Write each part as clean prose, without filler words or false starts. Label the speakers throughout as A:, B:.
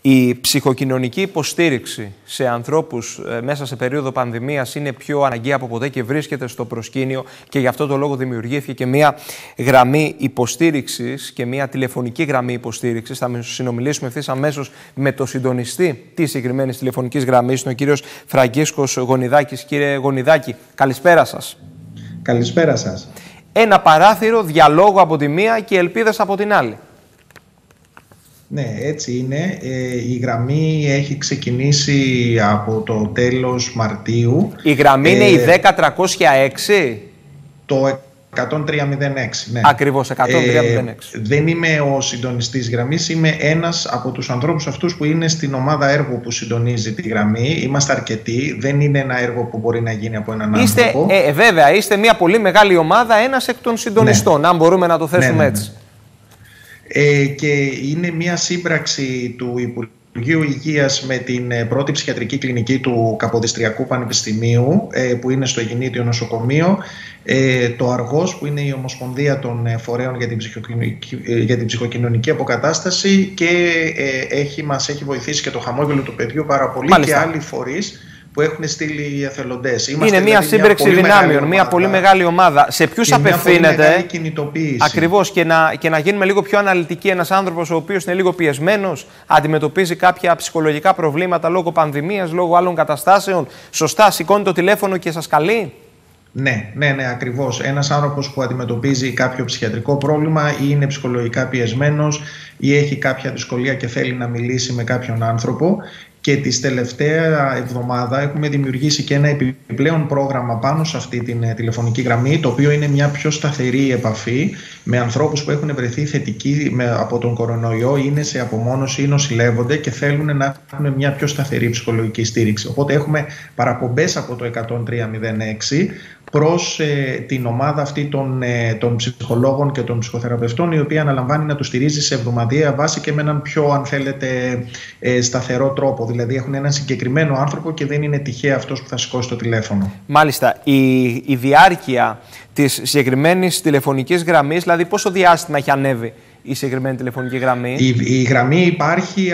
A: Η ψυχοκοινωνική υποστήριξη σε ανθρώπους μέσα σε περίοδο πανδημίας είναι πιο αναγκαία από ποτέ και βρίσκεται στο προσκήνιο, και γι' αυτό το λόγο δημιουργήθηκε και μια γραμμή υποστήριξης και μια τηλεφωνική γραμμή υποστήριξης. Θα συνομιλήσουμε ευθύς αμέσως με το συντονιστή της συγκεκριμένης τηλεφωνικής γραμμής, τον κύριο Φραγκίσκος Γονιδάκης. Κύριε Γονιδάκη, καλησπέρα σας.
B: Καλησπέρα σας.
A: Ένα παράθυρο διαλόγου από τη μία και ελπίδες από την άλλη.
B: Ναι, έτσι είναι. Η γραμμή έχει ξεκινήσει από το τέλος Μαρτίου.
A: Η γραμμή είναι η 10306.
B: Το 10306, ναι.
A: Ακριβώς, 10306.
B: Δεν είμαι ο συντονιστής γραμμής, είμαι ένας από τους ανθρώπους αυτούς που είναι στην ομάδα έργου που συντονίζει τη γραμμή. Είμαστε αρκετοί, δεν είναι ένα έργο που μπορεί να γίνει από έναν άνθρωπο.
A: Βέβαια, είστε μια πολύ μεγάλη ομάδα, ένας εκ των συντονιστών, ναι, αν μπορούμε να το θέσουμε έτσι.
B: Και είναι μια σύμπραξη του Υπουργείου Υγείας με την πρώτη ψυχιατρική κλινική του Καποδιστριακού Πανεπιστημίου, που είναι στο Αιγινήτιο Νοσοκομείο, το Αργός, που είναι η Ομοσπονδία των Φορέων για την Ψυχοκοινωνική Αποκατάσταση, και μας έχει βοηθήσει και το Χαμόγελο του Παιδιού πάρα πολύ. Μάλιστα. Και άλλοι φορείς που έχουν στείλει εθελοντές.
A: Είναι μια σύμπραξη δυνάμεων, μια πολύ μεγάλη ομάδα. Σε ποιους απευθύνεται? Ακριβώς, και να γίνουμε λίγο πιο αναλυτικοί. Ένας άνθρωπος ο οποίος είναι λίγο πιεσμένος, αντιμετωπίζει κάποια ψυχολογικά προβλήματα λόγω πανδημίας, λόγω άλλων καταστάσεων. Σωστά, σηκώνει το τηλέφωνο και σας καλεί.
B: Ναι, ακριβώς. Ένας άνθρωπος που αντιμετωπίζει κάποιο ψυχιατρικό πρόβλημα ή είναι ψυχολογικά πιεσμένος ή έχει κάποια δυσκολία και θέλει να μιλήσει με κάποιον άνθρωπο. Και τη τελευταία εβδομάδα έχουμε δημιουργήσει και ένα επιπλέον πρόγραμμα πάνω σε αυτή την τηλεφωνική γραμμή, το οποίο είναι μια πιο σταθερή επαφή με ανθρώπους που έχουν βρεθεί θετικοί από τον κορονοϊό, είναι σε απομόνωση ή νοσηλεύονται και θέλουν να έχουν μια πιο σταθερή ψυχολογική στήριξη. Οπότε έχουμε παραπομπές από το 10306 προς την ομάδα αυτή των ψυχολόγων και των ψυχοθεραπευτών, η οποία αναλαμβάνει να τους στηρίζει σε εβδομαδιαία βάση και με έναν πιο, αν θέλετε, σταθερό τρόπο. Δηλαδή έχουν έναν συγκεκριμένο άνθρωπο και δεν είναι τυχαία αυτός που θα σηκώσει το τηλέφωνο. Μάλιστα.
A: Η διάρκεια της συγκεκριμένης τηλεφωνικής γραμμής, δηλαδή πόσο διάστημα έχει ανέβει η συγκεκριμένη τηλεφωνική γραμμή?
B: Η γραμμή υπάρχει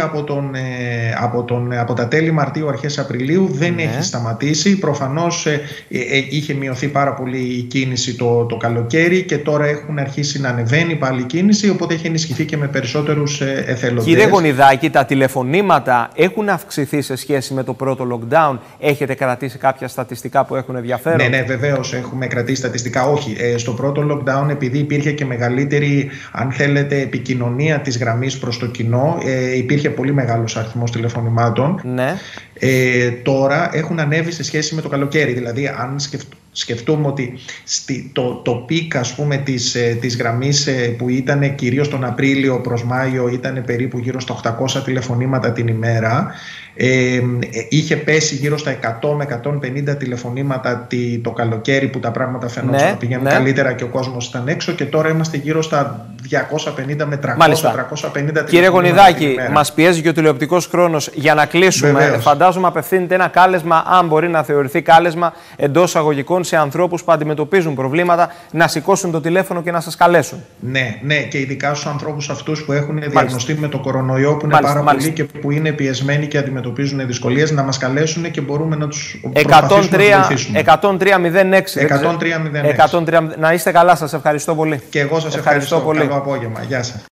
B: από τα τέλη Μαρτίου, αρχές Απριλίου, δεν έχει σταματήσει. Προφανώς είχε μειωθεί πάρα πολύ η κίνηση το καλοκαίρι και τώρα έχουν αρχίσει να ανεβαίνει πάλι η κίνηση, οπότε έχει ενισχυθεί και με περισσότερους εθελοντές.
A: Κύριε Γονιδάκη, τα τηλεφωνήματα έχουν αυξηθεί σε σχέση με το πρώτο lockdown? Έχετε κρατήσει κάποια στατιστικά που έχουν ενδιαφέρον?
B: Ναι, βεβαίως έχουμε κρατήσει στατιστικά. Όχι, στο πρώτο lockdown, επειδή υπήρχε και μεγαλύτερη, αν θέλετε, επικοινωνία της γραμμής προς το κοινό, υπήρχε πολύ μεγάλος αριθμός τηλεφωνημάτων.
A: Ναι.
B: Τώρα έχουν ανέβει σε σχέση με το καλοκαίρι. Δηλαδή, αν σκεφτούμε ότι το πικ, ας πούμε, της γραμμής που ήταν κυρίως τον Απρίλιο προς Μάιο, ήταν περίπου γύρω στα 800 τηλεφωνήματα την ημέρα, είχε πέσει γύρω στα 100 με 150 τηλεφωνήματα το καλοκαίρι, που τα πράγματα φαινόταν να πηγαίνουν καλύτερα και ο κόσμος ήταν έξω, και τώρα είμαστε γύρω στα 250 με 300-350 τηλεφωνήματα.
A: Κύριε Γονιδάκη, μας πιέζει και ο τηλεοπτικός χρόνος. Για να κλείσουμε,
B: βεβαίως,
A: φαντάζομαι απευθύνεται ένα κάλεσμα, αν μπορεί να θεωρηθεί κάλεσμα εντός εισαγωγικών, σε ανθρώπους που αντιμετωπίζουν προβλήματα, να σηκώσουν το τηλέφωνο και να σας καλέσουν.
B: Ναι, και ειδικά στους ανθρώπους αυτούς που έχουν διαγνωστεί με το κορονοϊό, που είναι πάρα πολλοί και που είναι πιεσμένοι και αντιμετωπίζουν δυσκολίες, να μας καλέσουν και μπορούμε να τους προσπαθήσουμε να τους βοηθήσουμε.
A: 10306.
B: 10306.
A: Να είστε καλά, σας ευχαριστώ πολύ.
B: Και εγώ σας ευχαριστώ. Καλό απόγευμα. Γεια σας.